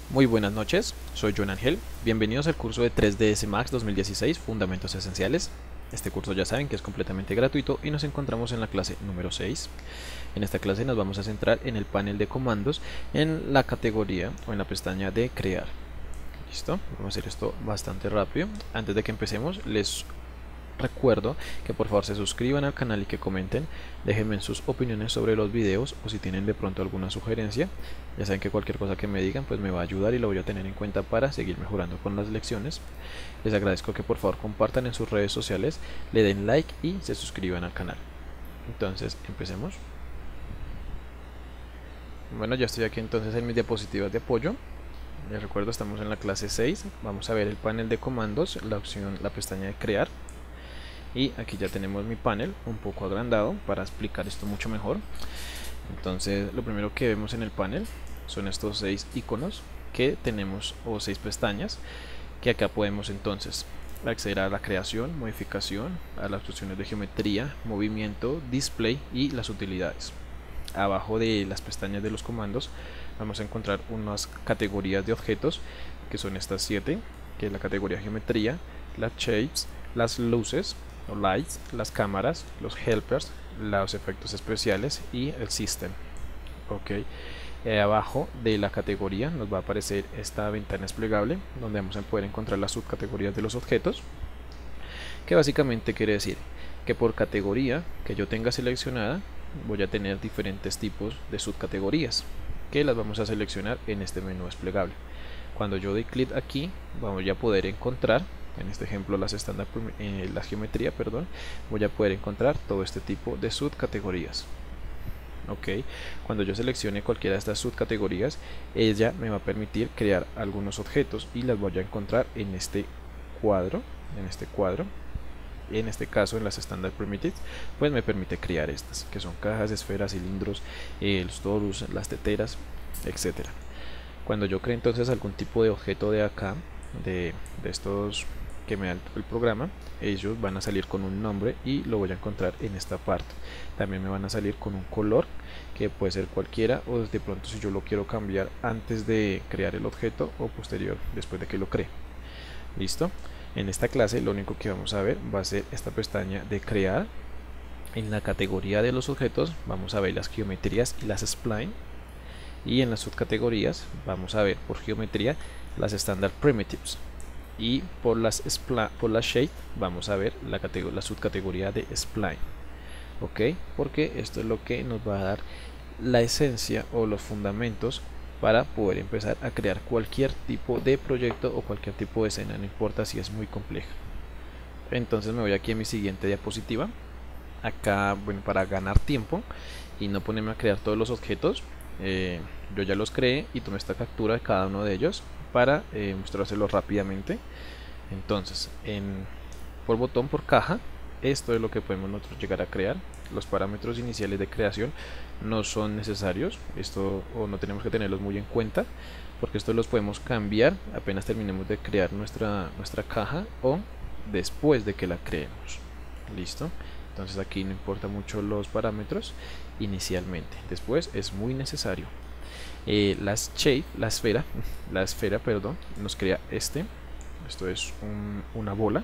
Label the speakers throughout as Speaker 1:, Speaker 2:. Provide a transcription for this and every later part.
Speaker 1: Muy buenas noches, soy John Ángel. Bienvenidos al curso de 3ds Max 2016 Fundamentos Esenciales. Este curso ya saben que es completamente gratuito y nos encontramos en la clase número 6. En esta clase nos vamos a centrar en el panel de comandos en la categoría o en la pestaña de crear. ¿Listo? Vamos a hacer esto bastante rápido. Antes de que empecemos, les recuerdo que por favor se suscriban al canal y que comenten, déjenme sus opiniones sobre los videos o si tienen de pronto alguna sugerencia. Ya saben que cualquier cosa que me digan pues me va a ayudar y lo voy a tener en cuenta para seguir mejorando con las lecciones. Les agradezco que por favor compartan en sus redes sociales, le den like y se suscriban al canal. Entonces empecemos. Bueno, ya estoy aquí entonces en mis diapositivas de apoyo. Les recuerdo, estamos en la clase 6. Vamos a ver el panel de comandos, la pestaña de crear. Y aquí ya tenemos mi panel un poco agrandado para explicar esto mucho mejor. Entonces lo primero que vemos en el panel son estos 6 iconos que tenemos, o 6 pestañas, que acá podemos entonces acceder a la creación, modificación, a las opciones de geometría, movimiento, display y las utilidades. Abajo de las pestañas de los comandos vamos a encontrar unas categorías de objetos, que son estas 7, que es la categoría geometría, las shapes, las luces o lights, las cámaras, los helpers, los efectos especiales y el system. Ok, abajo de la categoría nos va a aparecer esta ventana desplegable donde vamos a poder encontrar las subcategorías de los objetos, que básicamente quiere decir que por categoría que yo tenga seleccionada voy a tener diferentes tipos de subcategorías que las vamos a seleccionar en este menú desplegable. Cuando yo doy clic aquí vamos a poder encontrar, en este ejemplo la geometría, voy a poder encontrar todo este tipo de subcategorías. Ok, cuando yo seleccione cualquiera de estas subcategorías, ella me va a permitir crear algunos objetos y las voy a encontrar en este cuadro, en este caso en las Standard Primitives, pues me permite crear estas, que son cajas, esferas, cilindros, los torus, las teteras, etcétera. Cuando yo cree entonces algún tipo de objeto de acá, de estos que me da el programa, ellos van a salir con un nombre y lo voy a encontrar en esta parte. También me van a salir con un color, que puede ser cualquiera, o de pronto si yo lo quiero cambiar antes de crear el objeto o posterior, después de que lo cree. Listo. En esta clase lo único que vamos a ver va a ser esta pestaña de crear. En la categoría de los objetos vamos a ver las geometrías y las spline, y en las subcategorías vamos a ver por geometría las Standard Primitives, y por las shape vamos a ver la subcategoría de spline. Ok, porque esto es lo que nos va a dar la esencia o los fundamentos para poder empezar a crear cualquier tipo de proyecto o cualquier tipo de escena, no importa si es muy compleja. Entonces me voy aquí a mi siguiente diapositiva. Acá, bueno, para ganar tiempo y no ponerme a crear todos los objetos, yo ya los creé y tomé esta captura de cada uno de ellos para mostrárselos rápidamente. Entonces, por botón, por caja, esto es lo que podemos nosotros llegar a crear. Los parámetros iniciales de creación no son necesarios, esto o no tenemos que tenerlos muy en cuenta, porque estos los podemos cambiar apenas terminemos de crear nuestra caja o después de que la creemos. Listo. Entonces aquí no importa mucho los parámetros inicialmente, después es muy necesario. La esfera, nos crea esto es una bola,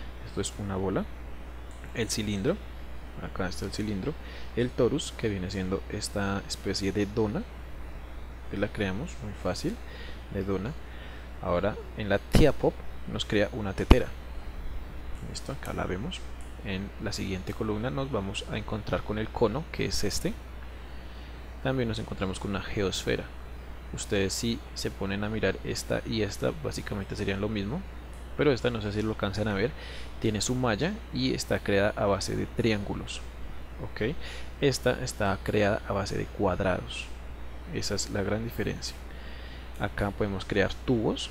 Speaker 1: el cilindro, acá está el cilindro, el torus, que viene siendo esta especie de dona, que la creamos muy fácil, de dona. Ahora en la teapot nos crea una tetera. Listo, acá la vemos. En la siguiente columna nos vamos a encontrar con el cono, que es este. También nos encontramos con una geosfera. Ustedes si se ponen a mirar esta y esta, básicamente serían lo mismo, pero esta no sé si lo alcanzan a ver, tiene su malla y está creada a base de triángulos. Ok, esta está creada a base de cuadrados. Esa es la gran diferencia. Acá podemos crear tubos,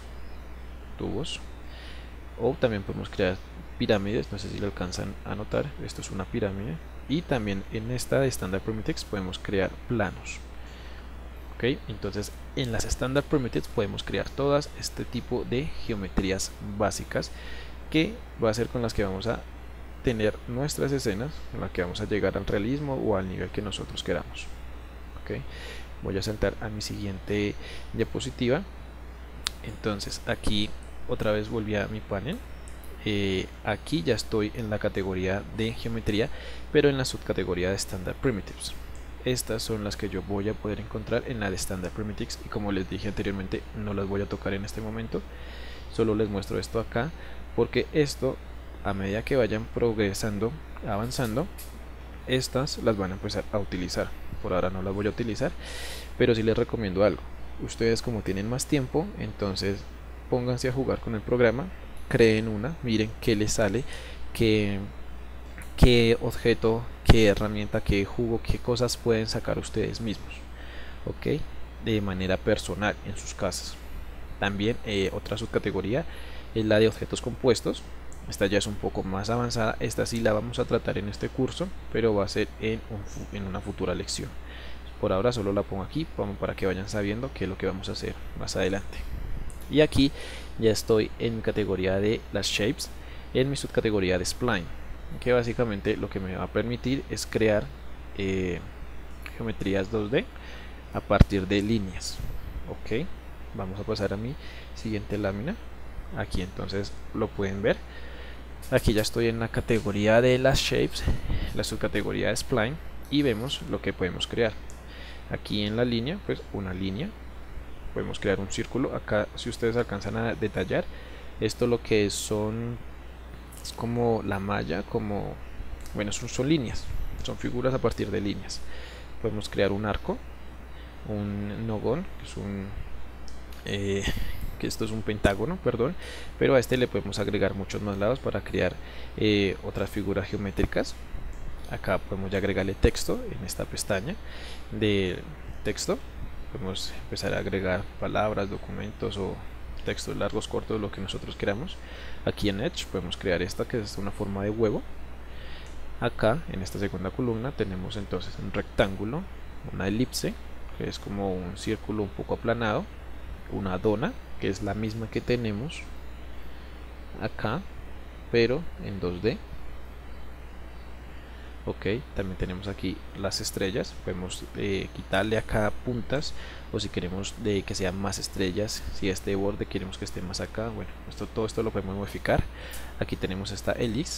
Speaker 1: o también podemos crear pirámides, no sé si lo alcanzan a notar, esto es una pirámide. Y también en esta de Standard Primitives podemos crear planos. Ok, entonces en las Standard Primitives podemos crear todas este tipo de geometrías básicas, que va a ser con las que vamos a tener nuestras escenas, en las que vamos a llegar al realismo o al nivel que nosotros queramos. Ok, voy a saltar a mi siguiente diapositiva Entonces aquí otra vez volví a mi panel. Aquí ya estoy en la categoría de geometría, pero en la subcategoría de Standard Primitives. Estas son las que yo voy a poder encontrar en la de Standard Primitives, y como les dije anteriormente, no las voy a tocar en este momento. Solo les muestro esto acá, porque esto, a medida que vayan progresando, avanzando, estas las van a empezar a utilizar. Por ahora no las voy a utilizar, pero sí les recomiendo algo. Ustedes, como tienen más tiempo, entonces pónganse a jugar con el programa, creen una, miren qué les sale, qué objeto, qué herramienta, qué jugo, qué cosas pueden sacar ustedes mismos, ok, de manera personal en sus casas. También otra subcategoría es la de objetos compuestos. Esta ya es un poco más avanzada, esta sí la vamos a tratar en este curso, pero va a ser en una futura lección. Por ahora solo la pongo aquí para que vayan sabiendo qué es lo que vamos a hacer más adelante. Y aquí ya estoy en mi categoría de las shapes, en mi subcategoría de spline, que básicamente lo que me va a permitir es crear geometrías 2D a partir de líneas. Ok, vamos a pasar a mi siguiente lámina. Aquí entonces lo pueden ver. Aquí ya estoy en la categoría de las shapes, la subcategoría de spline, y vemos lo que podemos crear. Aquí en la línea, pues una línea, podemos crear un círculo. Acá, si ustedes alcanzan a detallar, esto lo que es como la malla, como, bueno, son líneas, son figuras a partir de líneas. Podemos crear un arco, un nogón, que es que esto es un pentágono, perdón, pero a este le podemos agregar muchos más lados para crear otras figuras geométricas. Acá podemos ya agregarle texto en esta pestaña de texto. Podemos empezar a agregar palabras, documentos o textos largos, cortos, lo que nosotros queramos. Aquí en Edge podemos crear esta, que es una forma de huevo. Acá en esta segunda columna tenemos entonces un rectángulo, una elipse, que es como un círculo un poco aplanado, una dona, que es la misma que tenemos acá, pero en 2D. Ok, también tenemos aquí las estrellas. Podemos quitarle acá puntas, o si queremos que sean más estrellas, si este borde queremos que esté más acá, bueno, todo esto lo podemos modificar. Aquí tenemos esta hélice.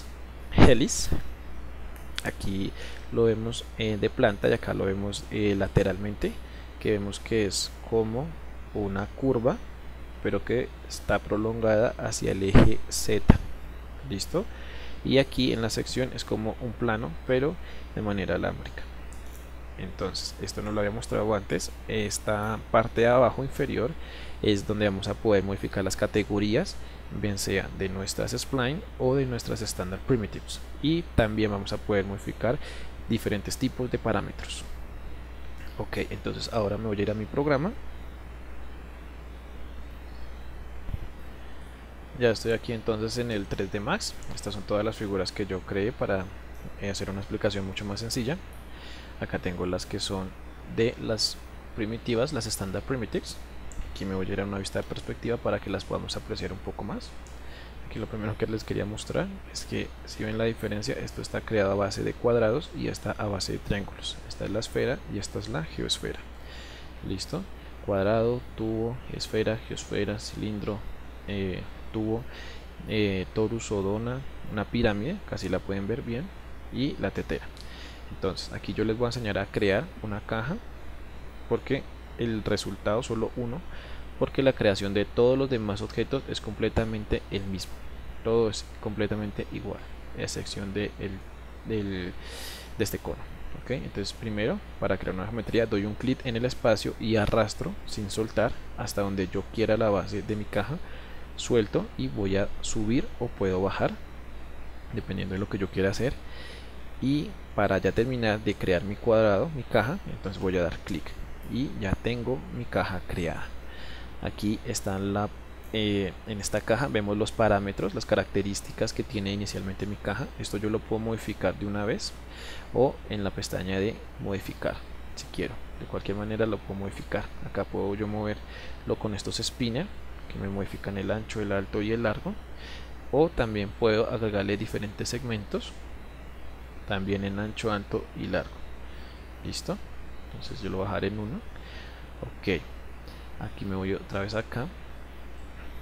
Speaker 1: Aquí lo vemos de planta, y acá lo vemos lateralmente, que vemos que es como una curva, pero que está prolongada hacia el eje Z. Listo. Y aquí en la sección es como un plano, pero de manera alámbrica. Entonces, esto no lo había mostrado antes. Esta parte de abajo inferior es donde vamos a poder modificar las categorías, bien sea de nuestras spline o de nuestras standard primitives. Y también vamos a poder modificar diferentes tipos de parámetros. Ok, entonces ahora me voy a ir a mi programa. Ya estoy aquí entonces en el 3D Max. Estas son todas las figuras que yo creé para hacer una explicación mucho más sencilla. Acá tengo las que son de las primitivas, las Standard Primitives. Aquí me voy a ir a una vista de perspectiva para que las podamos apreciar un poco más. Aquí lo primero que les quería mostrar es que, si ven la diferencia, esto está creado a base de cuadrados y esta a base de triángulos. Esta es la esfera y esta es la geosfera. Listo. Cuadrado, tubo, esfera, geosfera, cilindro, tubo, torus o dona, una pirámide, casi la pueden ver bien, y la tetera. Entonces aquí yo les voy a enseñar a crear una caja, porque el resultado solo uno, porque la creación de todos los demás objetos es completamente el mismo, todo es completamente igual, a excepción de este cono. Okay, entonces primero, para crear una geometría, doy un clic en el espacio y arrastro sin soltar hasta donde yo quiera la base de mi caja. Suelto y voy a subir o puedo bajar dependiendo de lo que yo quiera hacer. Y para ya terminar de crear mi cuadrado, mi caja, entonces voy a dar clic y ya tengo mi caja creada. Aquí está en esta caja vemos los parámetros, las características que tiene inicialmente mi caja. Esto yo lo puedo modificar de una vez o en la pestaña de modificar, si quiero. De cualquier manera lo puedo modificar. Acá puedo yo moverlo con estos spinner, que me modifican el ancho, el alto y el largo, o también puedo agregarle diferentes segmentos, también en ancho, alto y largo. Listo, entonces yo lo bajaré en 1. Ok, aquí me voy otra vez acá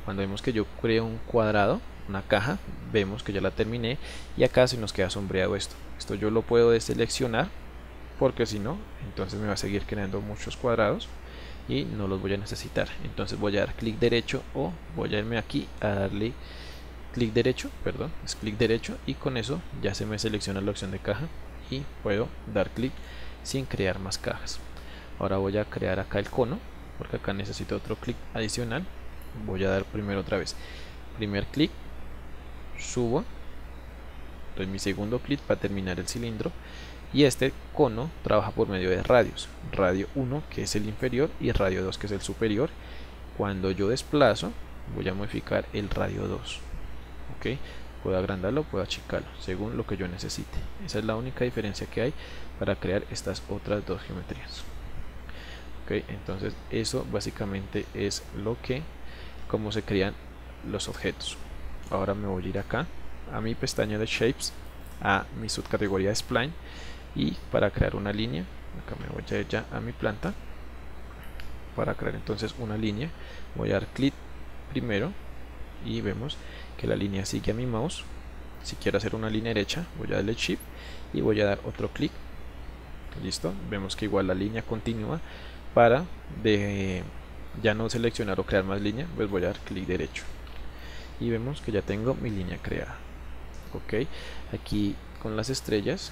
Speaker 1: Cuando vemos que yo creo un cuadrado, una caja, vemos que ya la terminé y acá se nos queda sombreado esto yo lo puedo deseleccionar, porque si no, entonces me va a seguir creando muchos cuadrados y no los voy a necesitar. Entonces voy a dar clic derecho o voy a irme aquí a darle clic derecho, perdón, es clic derecho, y con eso ya se me selecciona la opción de caja y puedo dar clic sin crear más cajas. Ahora voy a crear acá el cono, porque acá necesito otro clic adicional. Voy a dar primero otra vez primer clic, subo, doy mi segundo clic para terminar el cilindro, y este cono trabaja por medio de radios, radio 1 que es el inferior y radio 2 que es el superior. Cuando yo desplazo voy a modificar el radio 2, ok, puedo agrandarlo, puedo achicarlo según lo que yo necesite. Esa es la única diferencia que hay para crear estas otras dos geometrías. Ok, entonces eso básicamente es cómo se crean los objetos. Ahora me voy a ir acá a mi pestaña de Shapes, a mi subcategoría de Spline, y para crear una línea, acá me voy a ir ya a mi planta. Para crear entonces una línea voy a dar clic primero y vemos que la línea sigue a mi mouse. Si quiero hacer una línea derecha voy a darle Shift y voy a dar otro clic. Listo, vemos que igual la línea continúa. Para ya no seleccionar o crear más línea, pues voy a dar clic derecho y vemos que ya tengo mi línea creada. Ok, aquí con las estrellas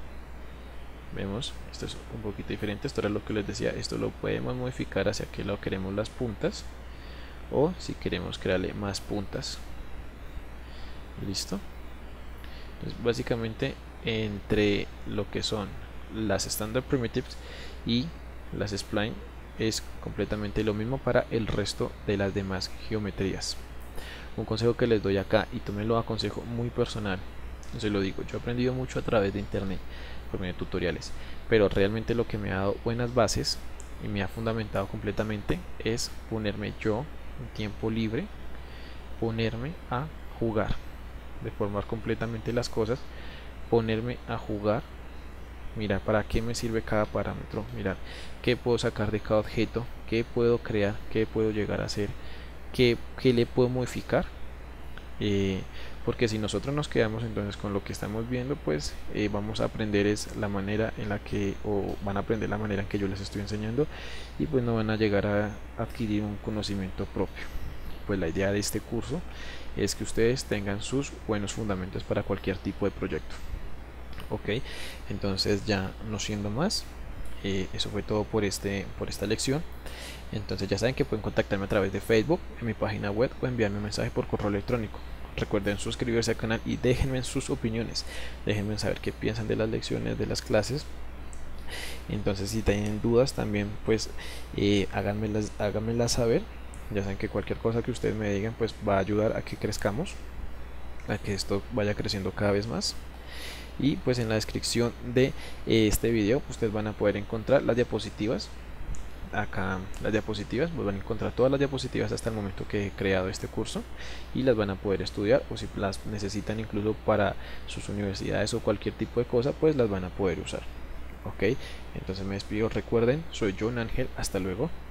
Speaker 1: vemos, esto es un poquito diferente. Esto era lo que les decía, esto lo podemos modificar hacia qué lado queremos las puntas, o si queremos crearle más puntas. Listo, entonces básicamente entre lo que son las Standard Primitives y las Spline es completamente lo mismo para el resto de las demás geometrías. Un consejo que les doy acá, y también lo aconsejo muy personal, se lo digo, yo he aprendido mucho a través de internet por medio de tutoriales, pero realmente lo que me ha dado buenas bases y me ha fundamentado completamente es ponerme yo en tiempo libre, ponerme a jugar, deformar completamente las cosas, ponerme a jugar, mirar para qué me sirve cada parámetro, mirar qué puedo sacar de cada objeto, qué puedo crear, qué puedo llegar a hacer, qué le puedo modificar. Porque si nosotros nos quedamos entonces con lo que estamos viendo, pues vamos a aprender es la manera en la que, o van a aprender la manera en que yo les estoy enseñando, y pues no van a llegar a adquirir un conocimiento propio. Pues la idea de este curso es que ustedes tengan sus buenos fundamentos para cualquier tipo de proyecto. Ok, entonces ya no siendo más, eso fue todo por esta lección. Entonces ya saben que pueden contactarme a través de Facebook, en mi página web, o enviarme un mensaje por correo electrónico. Recuerden suscribirse al canal y déjenme sus opiniones, déjenme saber qué piensan de las lecciones, de las clases. Entonces si tienen dudas también, pues háganmelas saber. Ya saben que cualquier cosa que ustedes me digan pues va a ayudar a que crezcamos, a que esto vaya creciendo cada vez más. Y pues en la descripción de este video ustedes van a poder encontrar las diapositivas. Acá las diapositivas, pues van a encontrar todas las diapositivas hasta el momento que he creado este curso, y las van a poder estudiar, o si las necesitan incluso para sus universidades o cualquier tipo de cosa, pues las van a poder usar. Ok, entonces me despido, recuerden, soy John Ángel, hasta luego.